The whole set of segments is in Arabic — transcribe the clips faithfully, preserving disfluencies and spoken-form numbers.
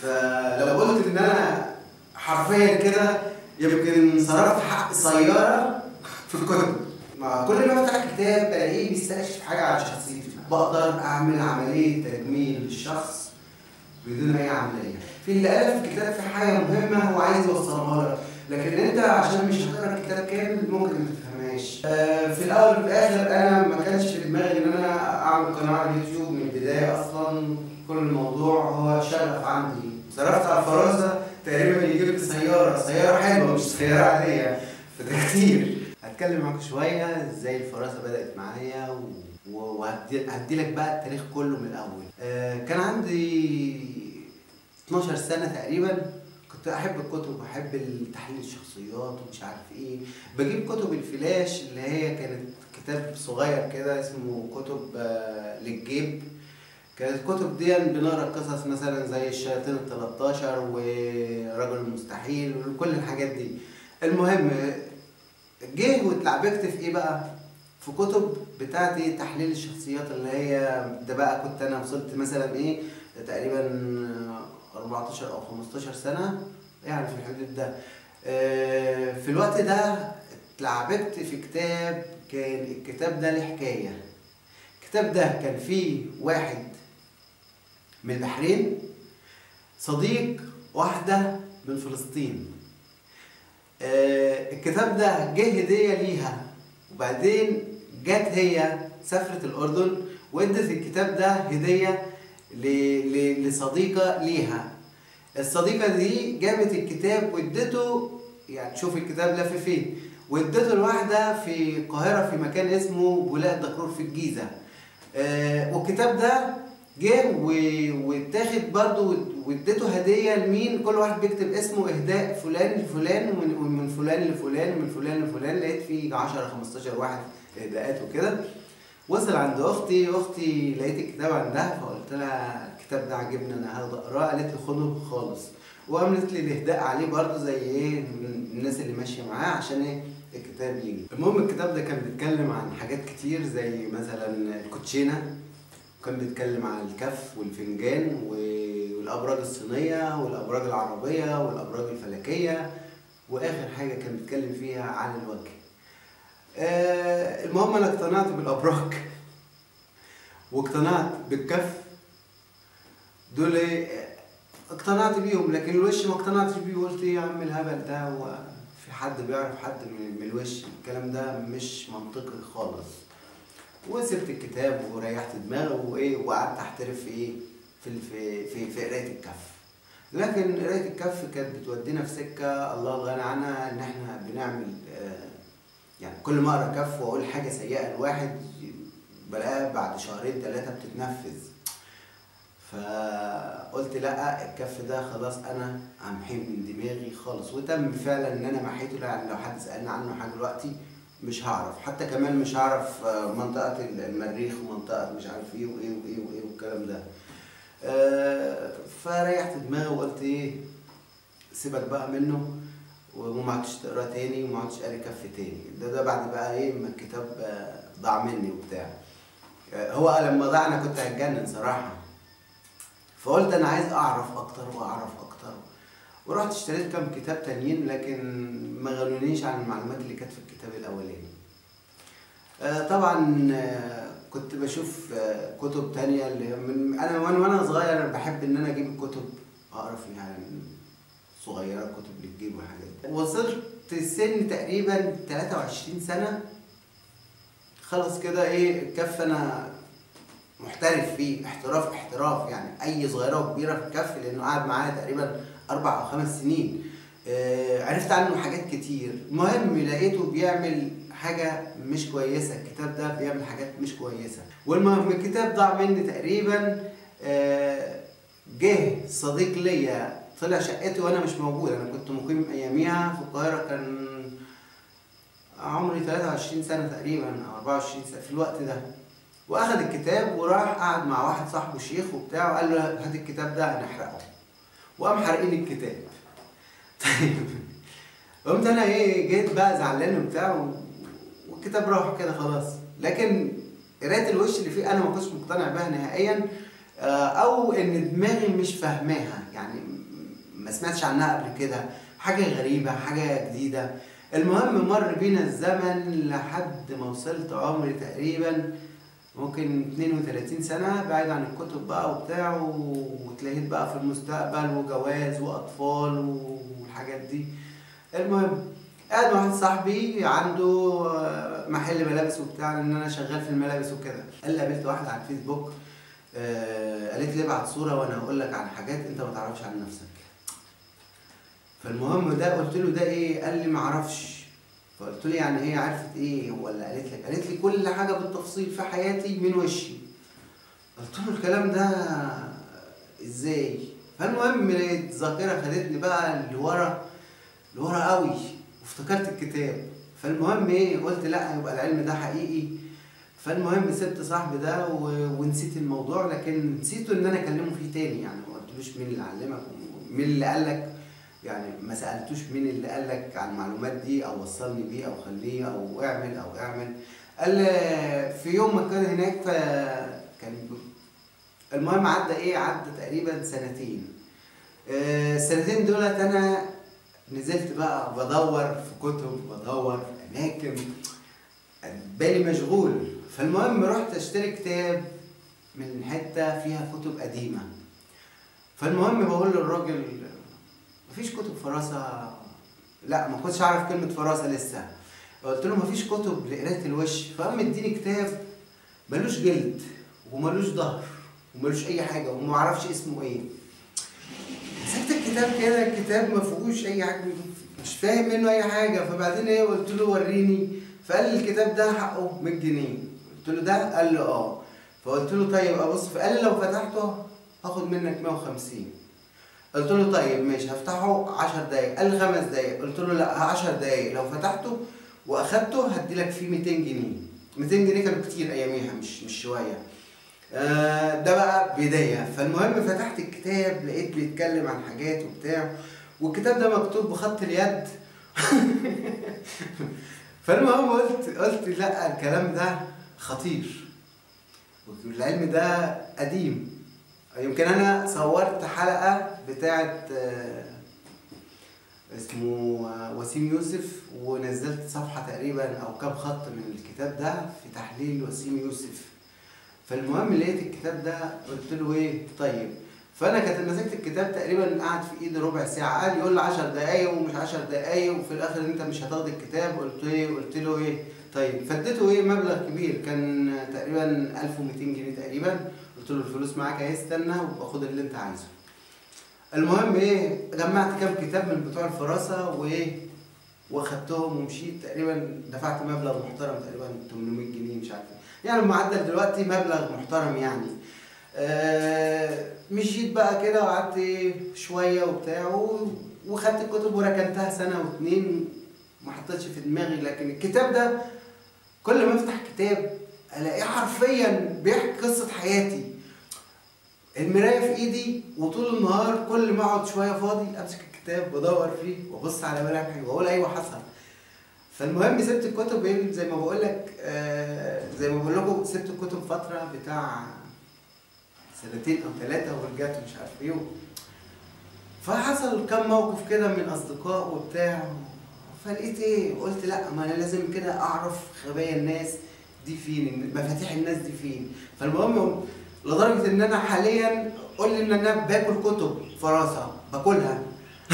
فلو قلت ان انا حرفيا كده يمكن صرفت حق السياره في الكتب. مع كل ما افتح كتاب بلاقيه بيستكشف حاجه عن شخصيتي، بقدر اعمل عمليه تجميل للشخص بدون اي عمليه. في اللي قال في الكتاب في حاجه مهمه هو عايز يوصلها لك، لكن انت عشان مش هتقرا الكتاب كامل ممكن ما تفهمهاش. آه في الاول وفي الاخر انا ما كانش في دماغي ان انا اعمل قناه على اليوتيوب من البدايه اصلا. كل الموضوع هو شغف عندي. صرفت على الفرازه تقريبا يجيب لي سياره، سياره حلوه مش سياره عاديه، فده كتير. هتكلم معاكم شويه ازاي الفرازه بدات معايا وهدي لك بقى التاريخ كله من الاول. آه كان عندي اتناشر سنه تقريبا، كنت احب الكتب واحب تحليل الشخصيات ومش عارف ايه. بجيب كتب الفلاش اللي هي كانت كتاب صغير كده اسمه كتب آه للجيب. كانت الكتب دي بنقرا قصص مثلا زي الشياطين التلتاشر ورجل المستحيل وكل الحاجات دي. المهم جه واتلعبكت في ايه بقى؟ في كتب بتاعتي تحليل الشخصيات اللي هي ده بقى. كنت انا وصلت مثلا ايه تقريبا اربعتاشر او خمستاشر سنه يعني في الحدود ده. في الوقت ده اتلعبكت في كتاب، كان الكتاب ده له حكايه. الكتاب ده كان فيه واحد من البحرين صديق واحده من فلسطين. الكتاب ده جه هديه ليها، وبعدين جت هي سافرت الاردن وادت الكتاب ده هديه لصديقه ليها. الصديقه دي جابت الكتاب وادته، يعني شوف الكتاب لف فين، وادته لواحده في القاهره في مكان اسمه بولاق دكرور في الجيزه. آه والكتاب ده جه واتاخد برضه واديته هديه لمين؟ كل واحد بيكتب اسمه اهداء فلان لفلان ومن فلان لفلان ومن فلان لفلان. لقيت فيه عشرة خمستاشر واحد اهداءات وكده. وصل عند اختي، اختي لقيت الكتاب عندها فقلت لها الكتاب ده عجبني انا هاخده اقراه. قالت لي خده خالص، وعملت لي الاهداء عليه برضه زي ايه الناس اللي ماشيه معاه عشان ايه الكتاب يجي. المهم الكتاب ده كان بيتكلم عن حاجات كتير زي مثلا الكوتشينه، كان بيتكلم عن الكف والفنجان والابراج الصينيه والابراج العربيه والابراج الفلكيه، واخر حاجه كان بيتكلم فيها عن الوجه. آه المهم انا اقتنعت بالابراج واقتنعت بالكف دول، اقتنعت بيهم، لكن الوش ما اقتنعتش بيه. قلت ايه يا عم الهبل ده، هو في حد بيعرف حد من الوش؟ الكلام ده مش منطقي خالص. وسبت الكتاب وريحت دماغي وايه وقعدت احترف في ايه في في في, في قرايه الكف. لكن قرايه الكف كانت بتودينا في سكه الله الغني عنها، ان احنا بنعمل آه يعني كل ما اقرا كف واقول حاجه سيئه لواحد بلاقيها بعد شهرين ثلاثه بتتنفذ. فقلت لا الكف ده خلاص انا همحيه من دماغي خالص، وتم فعلا ان انا محيته. يعني لو حد سالني عنه حاجه دلوقتي مش هعرف، حتى كمان مش هعرف منطقه المريخ ومنطقه مش عارف ايه وايه وايه وايه والكلام ده. أه فريحت دماغي وقلت ايه سيبك بقى منه، وما عدتش تقرا تاني وما عدتش قاري كف تاني. ده ده بعد بقى ايه ما الكتاب ضاع مني وبتاع. أه هو لما ضاع انا كنت هتجنن صراحه، فقلت انا عايز اعرف اكتر واعرف اكتر، ورحت اشتريت كام كتاب تانيين لكن ما غنونيش عن المعلومات اللي كانت في الكتاب الاولاني. آه طبعا آه كنت بشوف آه كتب تانية اللي من انا وانا صغير بحب ان انا اجيب الكتب اقرا فيها يعني صغيره، كتب للجيب وحاجات. وصلت سن تقريبا تلاتة وعشرين سنه، خلص كده ايه الكف انا محترف فيه احتراف احتراف يعني اي صغيره وكبيره في الكف، لانه قعد معايا تقريبا اربع او خمس سنين. آه عرفت عنه حاجات كتير. المهم لقيته بيعمل حاجه مش كويسه، الكتاب ده بيعمل حاجات مش كويسه. والمهم الكتاب ضاع مني تقريبا. آه جه صديق ليا طلع شقتي وانا مش موجود، انا كنت مقيم اياميها في القاهره، كان عمري تلاتة وعشرين سنه تقريبا او اربعة وعشرين سنه في الوقت ده. واخد الكتاب وراح قعد مع واحد صاحبه شيخ وبتاع وقال له هات الكتاب ده هنحرقه، وقام حارقين الكتاب. طيب قمت انا ايه جيت بقى زعلان وبتاع والكتاب راح كده خلاص. لكن قرايه الوش اللي فيه انا ما كنتش مقتنع بها نهائيا. او ان دماغي مش فاهماها، يعني ما سمعتش عنها قبل كده، حاجه غريبه، حاجه جديده. المهم مر بينا الزمن لحد ما وصلت عمري تقريبا ممكن اتنين وتلاتين سنة بعيد عن الكتب بقى وبتاع، وتلاقيت بقى في المستقبل وجواز وأطفال والحاجات دي. المهم قاعد مع واحد صاحبي عنده محل ملابس وبتاع، لأن أنا شغال في الملابس وكده. قال لي قابلت واحدة على الفيسبوك آه قالت لي ابعت صورة وأنا هقول لك عن حاجات أنت ما تعرفش عن نفسك. فالمهم ده قلت له ده إيه؟ قال لي معرفش. فقلت له يعني ايه عرفت ايه ولا قالت لك؟ قالت لي كل حاجه بالتفصيل في حياتي من وشي. قلت له الكلام ده ازاي؟ فالمهم الذاكره خدتني بقى لورا لورا قوي وافتكرت الكتاب. فالمهم ايه قلت لا يبقى العلم ده حقيقي. فالمهم سبت صاحبي ده ونسيت الموضوع، لكن نسيته ان انا اكلمه فيه تاني، يعني ما قلتلوش مين اللي علمك ومين اللي قال لك، يعني ما سالتوش مين اللي قال لك عن المعلومات دي او وصلني بيه او خليه او اعمل او اعمل. قال في يوم ما كان هناك فكان المهم عدى ايه عدى تقريبا سنتين. السنتين دولت انا نزلت بقى بدور في كتب، بدور في اماكن، بالي مشغول. فالمهم رحت اشتري كتاب من حته فيها كتب قديمه. فالمهم بقول للراجل مفيش كتب فراسه؟ لا ما كنتش اعرف كلمه فراسه لسه. قلت له مفيش كتب لقرايه الوش؟ فقام مديني كتاب ملوش جلد وملوش ظهر وملوش اي حاجه وما اعرفش اسمه ايه. مسكت الكتاب كده، الكتاب ما فيهوش اي حاجه، مش فاهم منه اي حاجه. فبعدين ايه قلت له وريني. فقال لي الكتاب ده حقه مية جنيه. قلت له ده؟ قال لي اه. فقلت له طيب ابص. فقال لي لو فتحته هاخد منك مية وخمسين. قلت له طيب ماشي هفتحه عشر دقايق. قال لي خمس دقايق. قلت له لا عشر دقايق، لو فتحته واخدته هدي لك فيه ميتين جنيه. ميتين جنيه كانوا كتير اياميها، مش مش شويه. آه ده بقى بدايه. فالمهم فتحت الكتاب لقيت بيتكلم عن حاجات وبتاع، والكتاب ده مكتوب بخط اليد. فالمهم قلت قلت لا الكلام ده خطير والعلم ده قديم. يمكن انا صورت حلقه بتاعه اسمه وسيم يوسف، ونزلت صفحه تقريبا او كام خط من الكتاب ده في تحليل وسيم يوسف. فالمهم لقيت الكتاب ده قلت له ايه طيب. فانا كنت مسكت الكتاب تقريبا قعد في ايدي ربع ساعه، قال يقول لي عشر دقايق ومش عشر دقايق، وفي الاخر انت مش هتاخد الكتاب. قلت ايه قلت له ايه طيب. فديته ايه مبلغ كبير كان تقريبا ألف وميتين جنيه تقريبا. قلت له الفلوس معاك اهي استنى وخد اللي انت عايزه. المهم ايه جمعت كام كتاب من بتوع الفراسه وايه واخدتهم ومشيت. تقريبا دفعت مبلغ محترم تقريبا تمنمية جنيه مش عارف يعني المعدل دلوقتي مبلغ محترم يعني. آه مشيت بقى كده وقعدت شويه وبتاع وخدت الكتب وركنتها سنه واتنين ما حطيتش في دماغي. لكن الكتاب ده كل ما افتح كتاب الاقيه حرفيا بيحكي قصه حياتي. المرايه في ايدي وطول النهار كل ما اقعد شويه فاضي امسك الكتاب وادور فيه وابص على ملامحي واقول ايوه حصل. فالمهم سبت الكتب زي ما بقول لك آه زي ما بقول لكم سبت الكتب فتره بتاع سنتين او ثلاثه ورجعت مش عارف ايه. فحصل كم موقف كده من اصدقاء وبتاع، فلقيت ايه قلت لا ما انا لازم كده اعرف خبايا الناس دي فين، مفاتيح الناس دي فين. فالمهم لدرجه ان انا حاليا قول لي ان انا باكل كتب فراسه باكلها.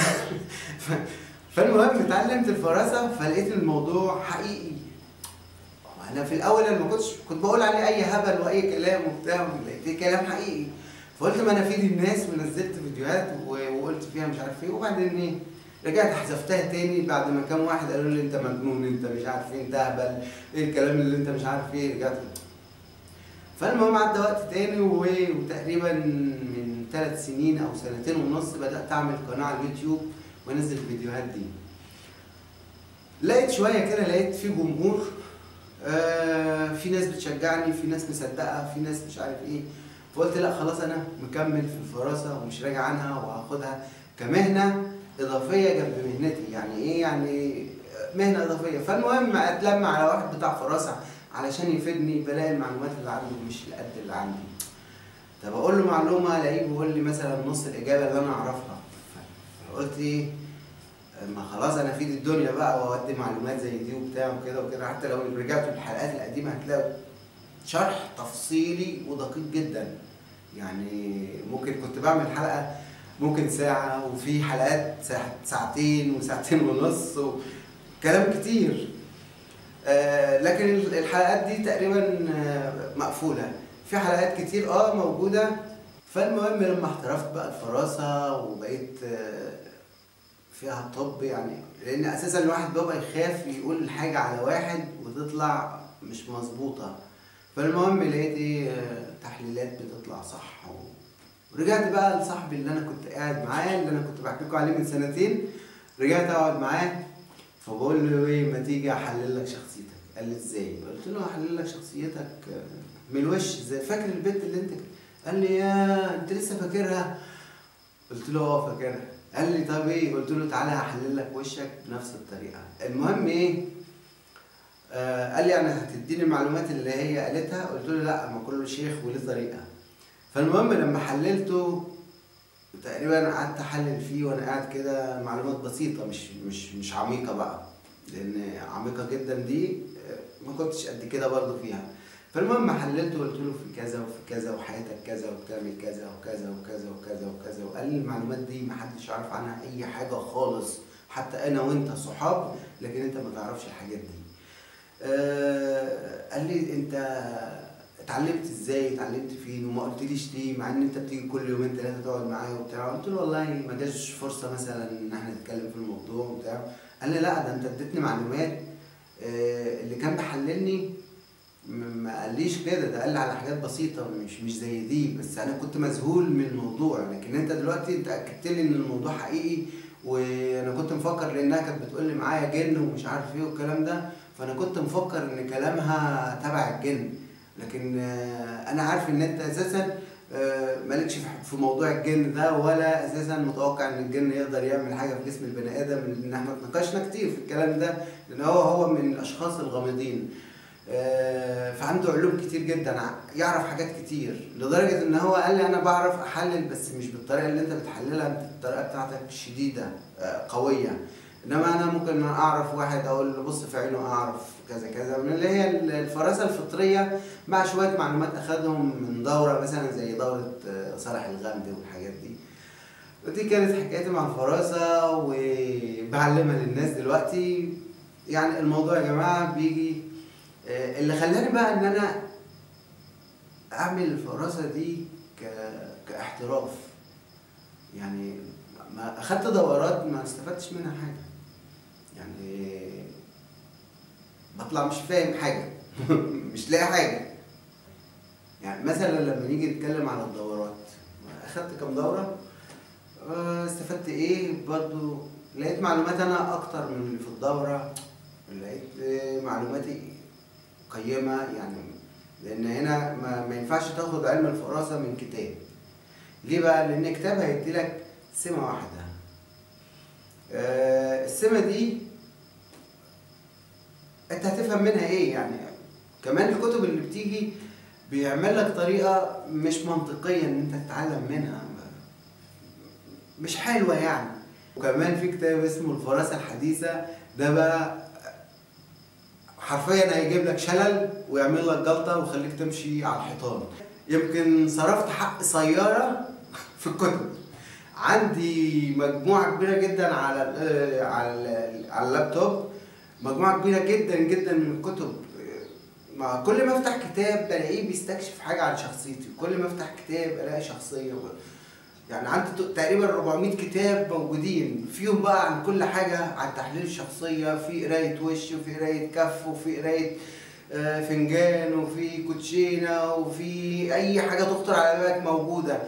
فالمهم اتعلمت الفراسه فلقيت الموضوع حقيقي. انا في الاول انا ما كنتش كنت بقول عليه اي هبل واي كلام وبتاع، لقيت كلام حقيقي. فقلت ما انا افيد الناس ونزلت فيديوهات وقلت فيها مش عارف ايه. وبعدين ايه رجعت حذفتها تاني بعد ما كام واحد قالوا لي انت مجنون انت مش عارف ايه انت هبل ايه الكلام اللي انت مش عارف ايه. رجعت. فالمهم عدى وقت تاني وتقريبا من ثلاث سنين او سنتين ونص بدات اعمل قناه على اليوتيوب وانزل الفيديوهات دي. لقيت شويه كده لقيت في جمهور، آه في ناس بتشجعني، في ناس مصدقه، في ناس مش عارف ايه. فقلت لا خلاص انا مكمل في الفراسه ومش راجع عنها وهاخدها كمهنه اضافيه جنب مهنتي. يعني ايه يعني مهنه اضافيه. فالمهم اتلم على واحد بتاع فراسه علشان يفيدني، بلاقي المعلومات اللي عنده مش قد اللي عندي. طب اقول له معلومه الاقيه بيقول لي مثلا نص الاجابه اللي انا اعرفها. فقلت ايه، ما خلاص انا افيد الدنيا بقى واودي معلومات زي دي وبتاع وكده وكده. حتى لو رجعتوا للحلقات القديمه هتلاقوا شرح تفصيلي ودقيق جدا. يعني ممكن كنت بعمل حلقه ممكن ساعه، وفي حلقات ساعتين وساعتين ونص وكلام كتير. آه لكن الحلقات دي تقريبا آه مقفوله. في حلقات كتير اه موجوده. فالمهم لما احترفت بقى الفراسه وبقيت آه فيها طب، يعني لان اساسا الواحد بيبقى يخاف يقول حاجه على واحد وتطلع مش مظبوطه. فالمهم لقيت ايه تحليلات بتطلع صح. ورجعت بقى لصاحبي اللي انا كنت قاعد معاه، اللي انا كنت بحكي لكم عليه من سنتين، رجعت اقعد معاه. فبقول له ايه، ما تيجي احلل لك شخصيتك. قال لي ازاي؟ قلت له احلل لك شخصيتك من الوش، زي فاكر البنت اللي انت. قال لي يا انت لسه فاكرها؟ قلت له اه فاكرها. قال لي طب ايه؟ قلت له تعالى هحلل لك وشك بنفس الطريقه. المهم ايه، آه قال لي انا هتديني المعلومات اللي هي قالتها. قلت له لا، ما كل شيخ وله طريقه. فالمهم لما حللته تقريبا قعدت احلل فيه وانا قاعد كده معلومات بسيطه، مش مش مش عميقه بقى، لان عميقه جدا دي ما كنتش قد كده برضه فيها. فالمهم حللته وقلت له في كذا وفي كذا وحياتك كذا وبتعمل كذا وكذا وكذا وكذا وكذا. وقال لي المعلومات دي ما حدش يعرف عنها اي حاجه خالص، حتى انا وانت صحاب لكن انت ما تعرفش الحاجات دي. آه قال لي انت اتعلمت ازاي؟ اتعلمت فين؟ وما قلتليش ليه مع ان انت بتيجي كل يومين ثلاثه تقعد معايا وبتاع. قلت له والله ما جاش فرصه مثلا ان احنا نتكلم في الموضوع وبتاع. قال لي لا، ده انت اديتني معلومات. آه اللي كان بيحللني ما قاليش كده، ده قال لي على حاجات بسيطه مش مش زي دي، بس انا كنت مذهول من الموضوع. لكن انت دلوقتي انت اكدت لي ان الموضوع حقيقي، وانا كنت مفكر لانها كانت بتقول لي معايا جن ومش عارف ايه والكلام ده، فانا كنت مفكر ان كلامها تبع الجن. لكن انا عارف ان انت اساسا مالكش في موضوع الجن ده، ولا اساسا متوقع ان الجن يقدر يعمل حاجه في جسم البني ادم، لان احنا اتناقشنا كتير في الكلام ده، لان هو هو من الاشخاص الغامضين. فعنده علوم كتير جدا، يعرف حاجات كتير، لدرجه ان هو قال لي انا بعرف احلل بس مش بالطريقه اللي انت بتحللها، انت الطريقه بتاعتك شديده قويه. انما انا ممكن اعرف واحد اقول له بص في عينه اعرف كذا كذا، من اللي هي الفراسه الفطريه مع شويه معلومات اخدهم من دوره مثلا زي دوره صالح الغامدي والحاجات دي. ودي كانت حكايتي مع الفراسه وبعلمها للناس دلوقتي. يعني الموضوع يا جماعه بيجي اللي خلاني بقى ان انا اعمل الفراسه دي كاحتراف. يعني ما اخدت دورات ما استفدتش منها حاجه، يعني بطلع مش فاهم حاجه مش لاقي حاجه. يعني مثلا لما نيجي نتكلم على الدورات، اخدت كام دوره، استفدت ايه؟ برضو لقيت معلومات انا اكتر من اللي في الدوره، لقيت معلوماتي قيمه. يعني لان هنا ما, ما ينفعش تاخد علم الفراسه من كتاب. ليه بقى؟ لان كتاب هيديلك سمه واحده، آه السمه دي انت هتفهم منها ايه؟ يعني كمان الكتب اللي بتيجي بيعمل لك طريقه مش منطقيه ان انت تتعلم منها، مش حلوه يعني. وكمان في كتاب اسمه الفراسه الحديثه، ده بقى حرفيا هيجيب لك شلل ويعمل لك جلطه ويخليك تمشي على الحيطان. يمكن صرفت حق سياره في الكتب. عندي مجموعه كبيره جدا على على على اللابتوب، مجموعه كبيره جدا جدا من الكتب. مع كل ما افتح كتاب بلاقيه بيستكشف حاجه عن شخصيتي، كل ما افتح كتاب الاقي شخصيه. يعني عندي تقريبا أربعمية كتاب موجودين فيهم بقى عن كل حاجه، عن تحليل الشخصيه، في قرايه وش وفي قرايه كف وفي قرايه فنجان وفي كوتشينه وفي اي حاجه تخطر على بالك موجوده.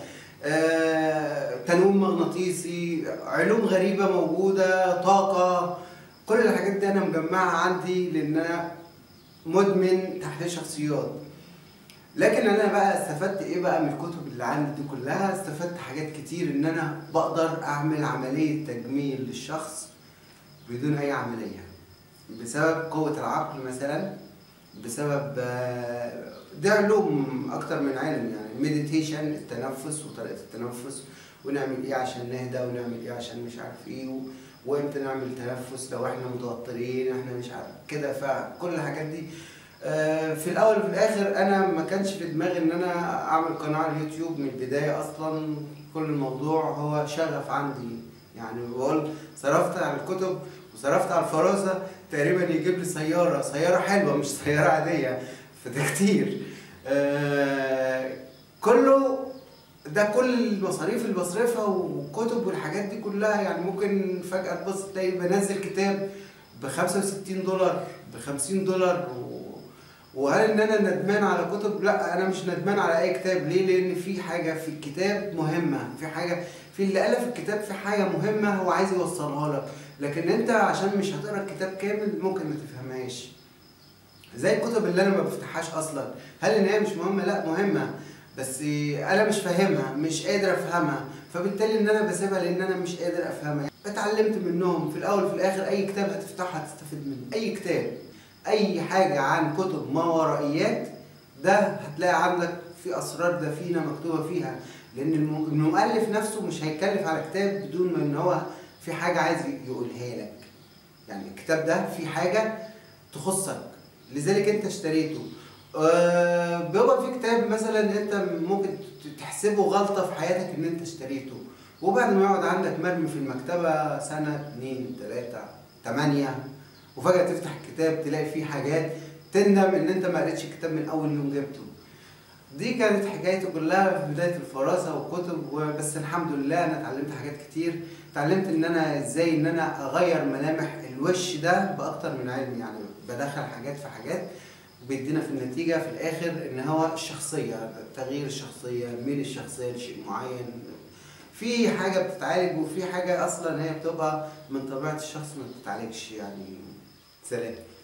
تنويم مغناطيسي، علوم غريبه موجوده، طاقه، كل الحاجات دي انا مجمعها عندي لان انا مدمن تحليل شخصيات. لكن انا بقى استفدت ايه بقى من الكتب اللي عندي دي كلها؟ استفدت حاجات كتير، ان انا بقدر اعمل عمليه تجميل للشخص بدون اي عمليه، بسبب قوه العقل مثلا بسبب آه، ده علوم اكتر من علم، يعني المديتيشن، التنفس وطريقه التنفس، ونعمل ايه عشان نهدى، ونعمل ايه عشان مش عارف ايه و... وامتى نعمل تنفس لو احنا متوترين، احنا مش عارف كده. فكل الحاجات دي آه، في الاول وفي الاخر انا ما كانش في دماغي ان انا اعمل قناه على اليوتيوب من البدايه اصلا. كل الموضوع هو شغف عندي، يعني بقول صرفت على الكتب وصرفت على الفرازه تقريبا يجيب لي سياره، سياره حلوه مش سياره عاديه، فده كتير. آه كله ده كل المصاريف اللي بصرفها والكتب والحاجات دي كلها. يعني ممكن فجأة تبص تلاقي بنزل كتاب ب خمسة وستين دولار، ب خمسين دولار و... وهل ان انا ندمان على كتب؟ لا، انا مش ندمان على اي كتاب. ليه؟ لان في حاجة في الكتاب مهمة، في حاجة في اللي ألف الكتاب، في حاجة مهمة هو عايز يوصلها لك. لكن انت عشان مش هتقرا الكتاب كامل ممكن ما تفهمهاش. زي الكتب اللي انا ما بفتحهاش اصلا، هل ان هي مش مهمه؟ لا مهمه، بس انا مش فاهمها، مش قادر افهمها، فبالتالي ان انا بسيبها لان انا مش قادر افهمها. اتعلمت منهم. في الاول وفي الاخر اي كتاب هتفتحه هتستفيد منه، اي كتاب، اي حاجه عن كتب ما ورائيات، ده هتلاقي عندك في اسرار دفينه مكتوبه فيها. لان المؤلف نفسه مش هيتكلف على كتاب بدون ما ان هو في حاجه عايز يقولها لك. يعني الكتاب ده في حاجه تخصك، لذلك انت اشتريته. أه بيبقى في كتاب مثلا انت ممكن تحسبه غلطة في حياتك ان انت اشتريته، وبعد ما يقعد عندك مرمي في المكتبة سنة اتنين تلاتة تمانية، وفجأة تفتح الكتاب تلاقي فيه حاجات تندم ان انت ما قريتش الكتاب من اول يوم جبته. دي كانت حكايتي كلها في بداية الفراسة والكتب. وبس الحمد لله انا اتعلمت حاجات كتير. اتعلمت ان انا ازاي ان انا اغير ملامح الوش ده باكتر من علم، يعني بدخل حاجات في حاجات وبيدينا في النتيجة في الاخر ان هو الشخصية، تغيير الشخصية، ميل الشخصية لشيء معين. في حاجة بتتعالج وفي حاجة اصلا هي بتبقى من طبيعة الشخص ما بتتعالجش. يعني سلام.